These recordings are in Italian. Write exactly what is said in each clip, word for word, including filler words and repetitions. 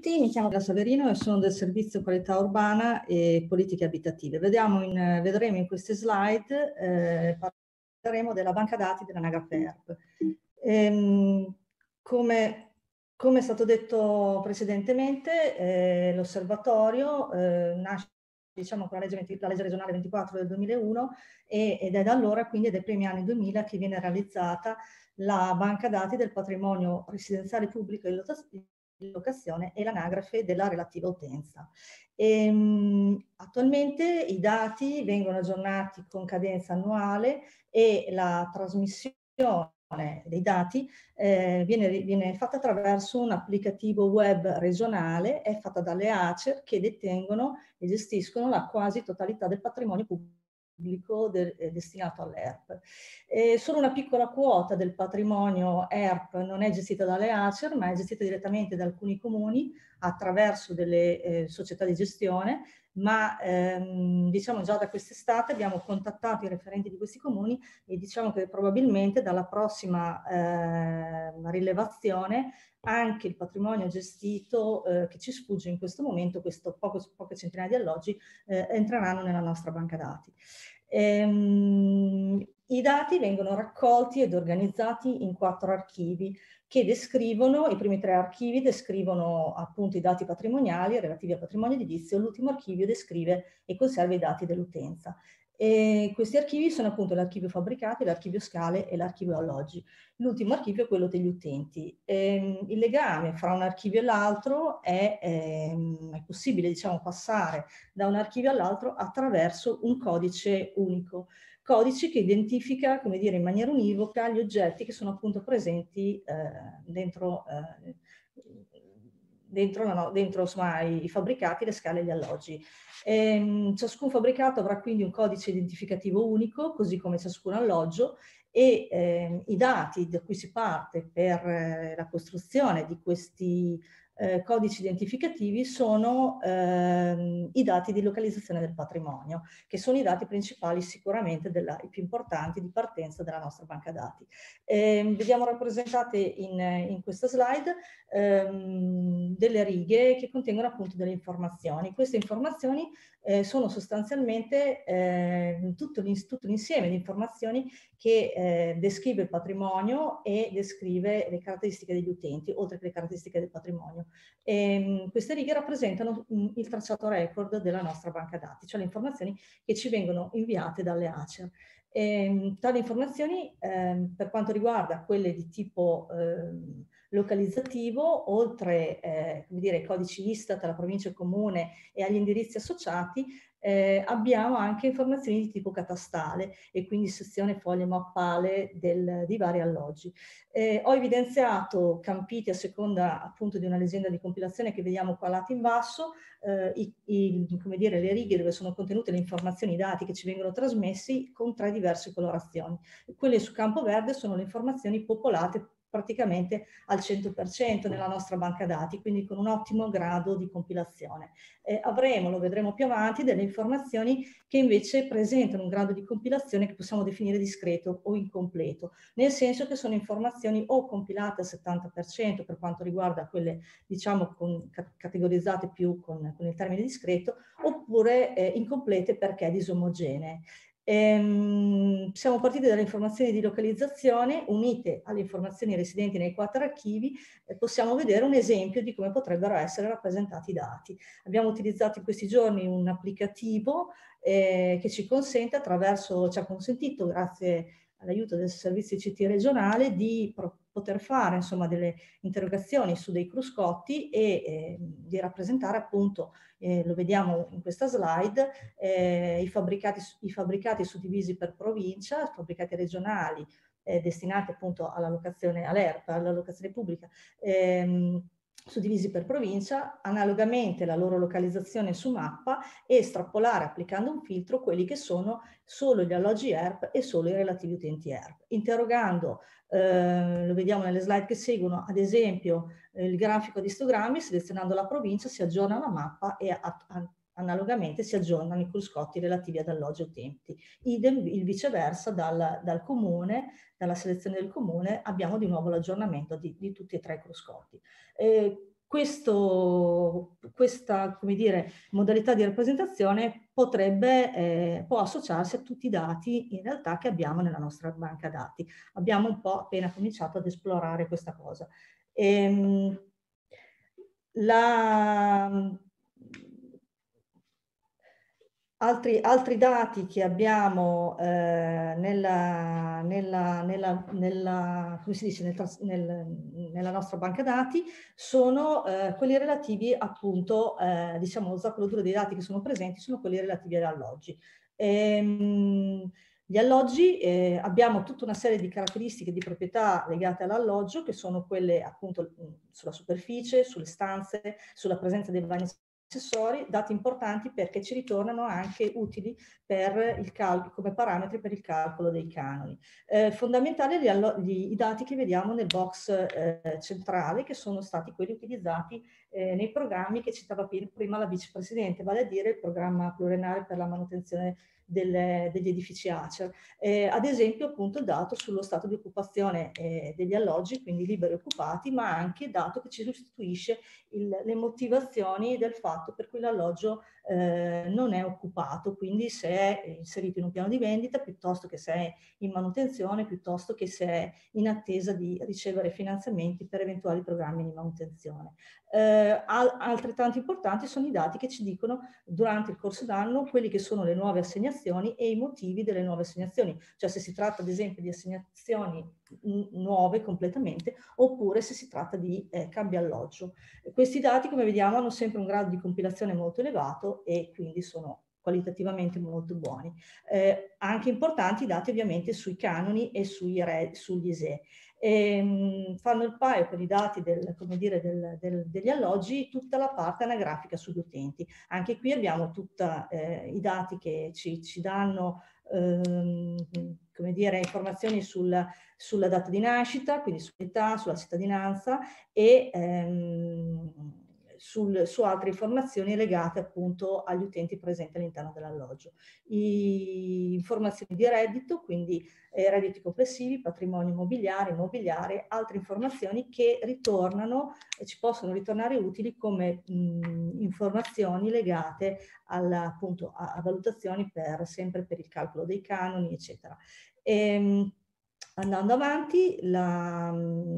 tutti, mi chiamo Gala Saverino e sono del Servizio Qualità Urbana e Politiche Abitative. Vediamo in, vedremo in queste slide, eh, parleremo della banca dati dell'Anagrafe E R P. Ehm, come, come è stato detto precedentemente, eh, l'osservatorio eh, nasce diciamo, con la legge, venti, la legge regionale ventiquattro del duemilauno e, ed è da allora, quindi dai primi anni duemila, che viene realizzata la banca dati del patrimonio residenziale pubblico in locazione e l'anagrafe della relativa utenza. E, mh, attualmente i dati vengono aggiornati con cadenza annuale e la trasmissione dei dati eh, viene, viene fatta attraverso un applicativo web regionale, è fatta dalle ACER che detengono e gestiscono la quasi totalità del patrimonio pubblico pubblico de, eh, destinato all'E R P. Eh, solo una piccola quota del patrimonio E R P non è gestita dalle ACER, ma è gestita direttamente da alcuni comuni attraverso delle eh, società di gestione, ma ehm, diciamo già da quest'estate abbiamo contattato i referenti di questi comuni e diciamo che probabilmente dalla prossima eh, rilevazione anche il patrimonio gestito eh, che ci sfugge in questo momento, questo poco, poche centinaia di alloggi, eh, entreranno nella nostra banca dati. Ehm, I dati vengono raccolti ed organizzati in quattro archivi che descrivono, i primi tre archivi descrivono appunto i dati patrimoniali relativi al patrimonio edilizio, l'ultimo archivio descrive e conserva i dati dell'utenza. E questi archivi sono appunto l'archivio fabbricati, l'archivio scale e l'archivio alloggi. L'ultimo archivio è quello degli utenti. Ehm, il legame fra un archivio e l'altro è, ehm, è possibile diciamo, passare da un archivio all'altro attraverso un codice unico. Codice che identifica, come dire, in maniera univoca gli oggetti che sono appunto presenti eh, dentro, eh, dentro, no, dentro insomma, i fabbricati, le scale e gli alloggi. Ehm, ciascun fabbricato avrà quindi un codice identificativo unico, così come ciascun alloggio, e eh, i dati da cui si parte per eh, la costruzione di questi eh, codici identificativi sono ehm, i dati di localizzazione del patrimonio, che sono i dati principali sicuramente della, i più importanti di partenza della nostra banca dati. Eh, vediamo rappresentate in, in questa slide ehm, delle righe che contengono appunto delle informazioni. Queste informazioni eh, sono sostanzialmente eh, tutto l'insieme di informazioni che eh, descrive il patrimonio e descrive le caratteristiche degli utenti, oltre che le caratteristiche del patrimonio. E, queste righe rappresentano mh, il tracciato record della nostra banca dati, cioè le informazioni che ci vengono inviate dalle ACER. E, tali informazioni, eh, per quanto riguarda quelle di tipo eh, localizzativo, oltre eh, come dire, ai codici Istat, alla provincia e comune e agli indirizzi associati, eh, abbiamo anche informazioni di tipo catastale e quindi sezione foglie mappale del, di vari alloggi. Eh, ho evidenziato campiti a seconda appunto di una leggenda di compilazione che vediamo qua a lato in basso, eh, i, i, come dire, le righe dove sono contenute le informazioni, i dati che ci vengono trasmessi con tre diverse colorazioni. Quelle su campo verde sono le informazioni popolate praticamente al cento per cento nella nostra banca dati, quindi con un ottimo grado di compilazione. Eh, avremo, lo vedremo più avanti, delle informazioni che invece presentano un grado di compilazione che possiamo definire discreto o incompleto, nel senso che sono informazioni o compilate al settanta per cento per quanto riguarda quelle, diciamo, con, categorizzate più con, con il termine discreto, oppure eh, incomplete perché disomogenee. Ehm, siamo partiti dalle informazioni di localizzazione unite alle informazioni residenti nei quattro archivi, eh, possiamo vedere un esempio di come potrebbero essere rappresentati i dati. Abbiamo utilizzato in questi giorni un applicativo eh, che ci consente attraverso, ci ha consentito grazie all'aiuto del servizio I C T regionale di poter fare insomma delle interrogazioni su dei cruscotti e eh, di rappresentare appunto, eh, lo vediamo in questa slide, eh, i, fabbricati, i fabbricati suddivisi per provincia, fabbricati regionali eh, destinati appunto alla locazione all'E R P, alla locazione pubblica, ehm, suddivisi per provincia, analogamente la loro localizzazione su mappa e estrapolare applicando un filtro quelli che sono solo gli alloggi E R P e solo i relativi utenti E R P. Interrogando, eh, lo vediamo nelle slide che seguono, ad esempio eh, il grafico di istogrammi, selezionando la provincia si aggiorna la mappa e a, a, analogamente si aggiornano i cruscotti relativi ad alloggi e utenti. Idem il viceversa dal, dal comune, dalla selezione del comune abbiamo di nuovo l'aggiornamento di, di tutti e tre i cruscotti. Eh, questo, questa, come dire, modalità di rappresentazione potrebbe, eh, può associarsi a tutti i dati in realtà che abbiamo nella nostra banca dati. Abbiamo un po' appena cominciato ad esplorare questa cosa. Ehm, la, Altri, altri dati che abbiamo eh, nella, nella, nella, nella, come si dice, nel, nel, nella nostra banca dati sono eh, quelli relativi appunto, eh, diciamo, lo zoccolo duro dei dati che sono presenti sono quelli relativi agli alloggi. Ehm, gli alloggi, eh, abbiamo tutta una serie di caratteristiche di proprietà legate all'alloggio che sono quelle appunto sulla superficie, sulle stanze, sulla presenza dei bagni accessori, dati importanti perché ci ritornano anche utili per il calcolo, come parametri per il calcolo dei canoni. Eh, fondamentali gli, gli, i dati che vediamo nel box eh, centrale, che sono stati quelli utilizzati eh, nei programmi che citava prima la vicepresidente, vale a dire il programma pluriennale per la manutenzione delle, degli edifici ACER. Eh, ad esempio appunto dato sullo stato di occupazione eh, degli alloggi, quindi liberi e occupati, ma anche dato che ci restituisce il, le motivazioni del fatto per cui l'alloggio eh, non è occupato, quindi se è inserito in un piano di vendita piuttosto che se è in manutenzione, piuttosto che se è in attesa di ricevere finanziamenti per eventuali programmi di manutenzione. Eh, al, altrettanto importanti sono i dati che ci dicono durante il corso d'anno quelli che sono le nuove assegnazioni e i motivi delle nuove assegnazioni, cioè se si tratta ad esempio di assegnazioni nuove completamente oppure se si tratta di eh, cambio alloggio. Questi dati, come vediamo, hanno sempre un grado di compilazione molto elevato e quindi sono qualitativamente molto buoni. Eh, anche importanti i dati ovviamente sui canoni e sui re, sugli I S E E. E, fanno il paio con i dati del, come dire, del, del, degli alloggi tutta la parte anagrafica sugli utenti. Anche qui abbiamo tutti eh, i dati che ci, ci danno ehm, come dire, informazioni sul, sulla data di nascita, quindi sull'età, sulla cittadinanza e ehm, sul, su altre informazioni legate appunto agli utenti presenti all'interno dell'alloggio. Informazioni di reddito, quindi eh, redditi complessivi, patrimonio immobiliare, immobiliare, altre informazioni che ritornano e ci possono ritornare utili come mh, informazioni legate alla, appunto, a, a valutazioni per, sempre per il calcolo dei canoni, eccetera. E, andando avanti, la,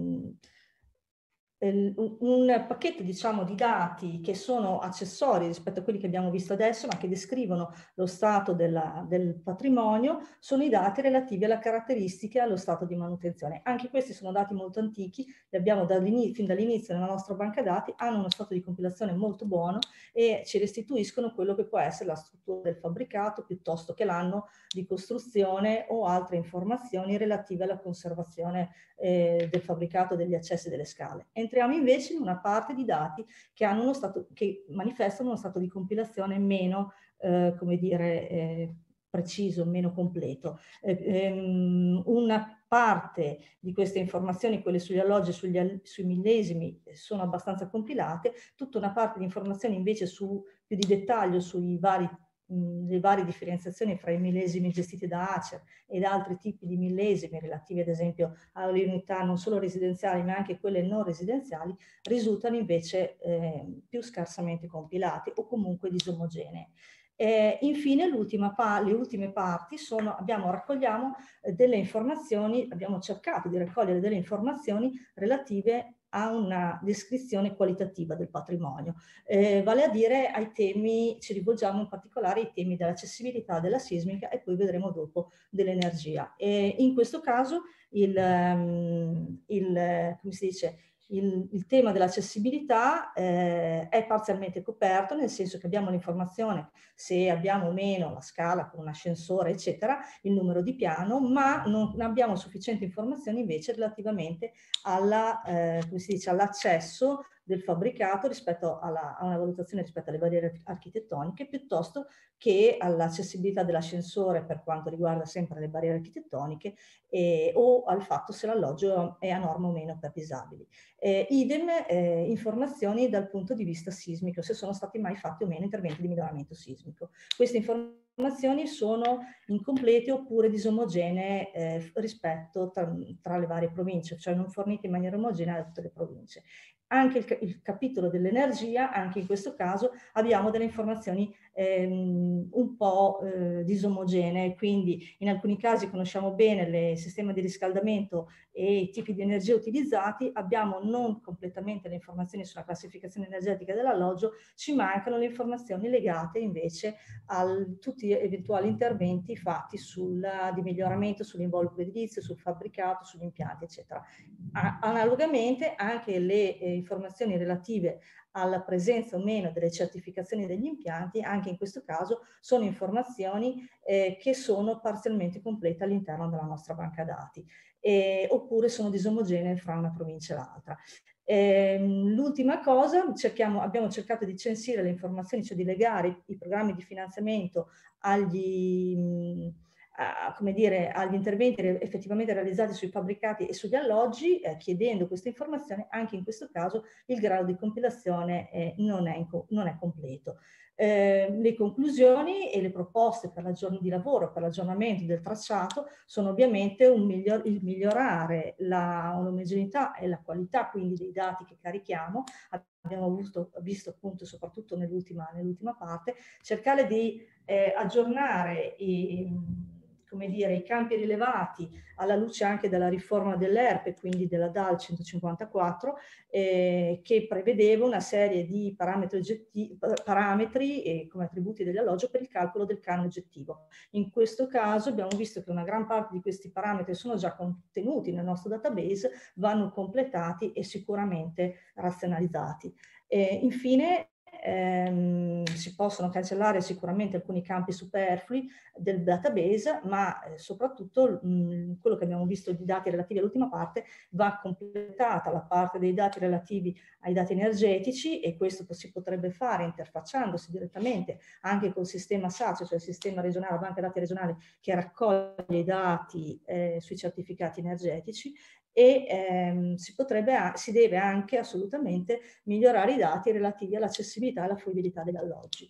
un pacchetto diciamo di dati che sono accessori rispetto a quelli che abbiamo visto adesso ma che descrivono lo stato della, del patrimonio sono i dati relativi alle caratteristiche e allo stato di manutenzione. Anche questi sono dati molto antichi, li abbiamo dall'inizio, fin dall'inizio nella nostra banca dati, hanno uno stato di compilazione molto buono e ci restituiscono quello che può essere la struttura del fabbricato piuttosto che l'anno di costruzione o altre informazioni relative alla conservazione eh, del fabbricato, degli accessi delle scale. Entriamo invece in una parte di dati che, hanno uno stato, che manifestano uno stato di compilazione meno, eh, come dire, eh, preciso, meno completo. Eh, ehm, una parte di queste informazioni, quelle sugli alloggi, sugli, sui millesimi, sono abbastanza compilate, tutta una parte di informazioni invece su più di dettaglio sui vari le varie differenziazioni fra i millesimi gestiti da ACER ed altri tipi di millesimi relativi ad esempio alle unità non solo residenziali ma anche quelle non residenziali risultano invece eh, più scarsamente compilati o comunque disomogenee. Eh, infine pa le ultime parti sono, abbiamo, raccogliamo eh, delle informazioni, abbiamo cercato di raccogliere delle informazioni relative a una descrizione qualitativa del patrimonio, eh, vale a dire ai temi, ci rivolgiamo in particolare ai temi dell'accessibilità, della sismica e poi vedremo dopo dell'energia. E in questo caso il, um, il, come si dice, il, il tema dell'accessibilità eh, è parzialmente coperto, nel senso che abbiamo l'informazione se abbiamo o meno la scala con un ascensore, eccetera, il numero di piano, ma non abbiamo sufficienti informazioni invece relativamente alla, eh, come si dice, all'accesso del fabbricato rispetto alla, a una valutazione rispetto alle barriere architettoniche piuttosto che all'accessibilità dell'ascensore per quanto riguarda sempre le barriere architettoniche eh, o al fatto se l'alloggio è a norma o meno per disabili. Eh, idem eh, informazioni dal punto di vista sismico, se sono stati mai fatti o meno interventi di miglioramento sismico. Queste informazioni informazioni sono incomplete oppure disomogenee eh, rispetto tra, tra le varie province, cioè non fornite in maniera omogenea da tutte le province. Anche il, il capitolo dell'energia, anche in questo caso abbiamo delle informazioni ehm, un po' eh, disomogenee, quindi in alcuni casi conosciamo bene il sistema di riscaldamento e i tipi di energia utilizzati, abbiamo non completamente le informazioni sulla classificazione energetica dell'alloggio, ci mancano le informazioni legate invece a tutti gli eventuali interventi fatti sul, di miglioramento sull'involucro edilizio, sul fabbricato, sugli impianti, eccetera. A, analogamente anche le eh, informazioni relative alla presenza o meno delle certificazioni degli impianti, anche in questo caso sono informazioni eh, che sono parzialmente complete all'interno della nostra banca dati, eh, oppure sono disomogenee fra una provincia e l'altra. Eh, l'ultima cosa, cerchiamo, abbiamo cercato di censire le informazioni, cioè di legare i, i programmi di finanziamento agli, mh, a, come dire, agli interventi effettivamente realizzati sui fabbricati e sugli alloggi, eh, chiedendo queste informazioni. Anche in questo caso il grado di compilazione eh, non, è non è completo. Eh, le conclusioni e le proposte per di lavoro per l'aggiornamento del tracciato sono ovviamente un miglior, il migliorare l'omogeneità e la qualità quindi dei dati che carichiamo. Abbiamo visto, visto appunto soprattutto nell'ultima nell'ultima parte, cercare di eh, aggiornare i, come dire, i campi rilevati alla luce anche della riforma dell'E R P E, quindi della D A L centocinquantaquattro, eh, che prevedeva una serie di parametri, oggettivi, parametri eh, come attributi dell'alloggio per il calcolo del canone oggettivo. In questo caso abbiamo visto che una gran parte di questi parametri sono già contenuti nel nostro database, vanno completati e sicuramente razionalizzati. Eh, infine, Ehm, si possono cancellare sicuramente alcuni campi superflui del database, ma eh, soprattutto mh, quello che abbiamo visto di dati relativi all'ultima parte, va completata la parte dei dati relativi ai dati energetici, e questo si potrebbe fare interfacciandosi direttamente anche col sistema S A C E, cioè il sistema regionale, la banca dati regionale, che raccoglie i dati eh, sui certificati energetici, e ehm, si, potrebbe, si deve anche assolutamente migliorare i dati relativi all'accessibilità e alla fruibilità degli alloggi.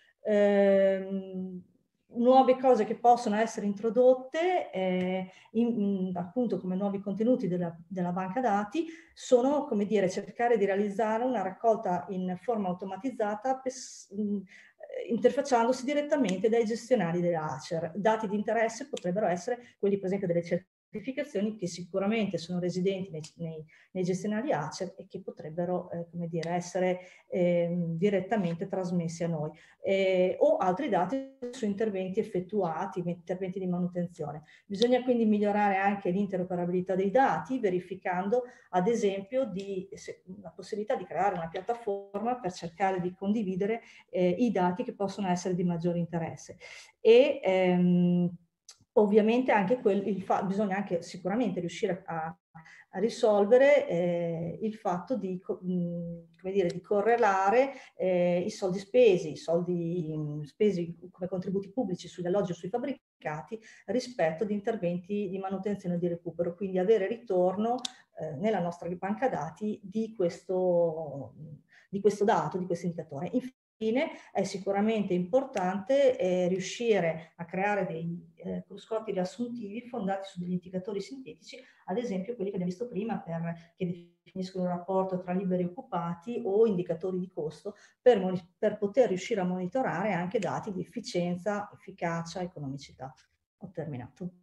Ehm, nuove cose che possono essere introdotte eh, in, in, appunto come nuovi contenuti della, della banca dati sono, come dire, cercare di realizzare una raccolta in forma automatizzata per, mh, interfacciandosi direttamente dai gestionali dell'Acer. Dati di interesse potrebbero essere quelli per esempio delle certificazioni che sicuramente sono residenti nei, nei, nei gestionali Acer e che potrebbero eh, come dire, essere eh, direttamente trasmessi a noi, eh, o altri dati su interventi effettuati, interventi di manutenzione. Bisogna quindi migliorare anche l'interoperabilità dei dati, verificando ad esempio di, se, la possibilità di creare una piattaforma per cercare di condividere eh, i dati che possono essere di maggiore interesse. E ehm, ovviamente anche quel, il fa, bisogna anche sicuramente riuscire a, a risolvere eh, il fatto di, mh, come dire, di correlare eh, i soldi spesi, i soldi mh, spesi come contributi pubblici sugli alloggi o sui fabbricati rispetto ad interventi di manutenzione e di recupero, quindi avere ritorno eh, nella nostra banca dati di questo, di questo dato, di questo indicatore. Infine, è sicuramente importante eh, riuscire a creare dei eh, cruscotti riassuntivi fondati su degli indicatori sintetici, ad esempio quelli che abbiamo visto prima, per, che definiscono il rapporto tra liberi e occupati, o indicatori di costo, per, per poter riuscire a monitorare anche dati di efficienza, efficacia, economicità. Ho terminato.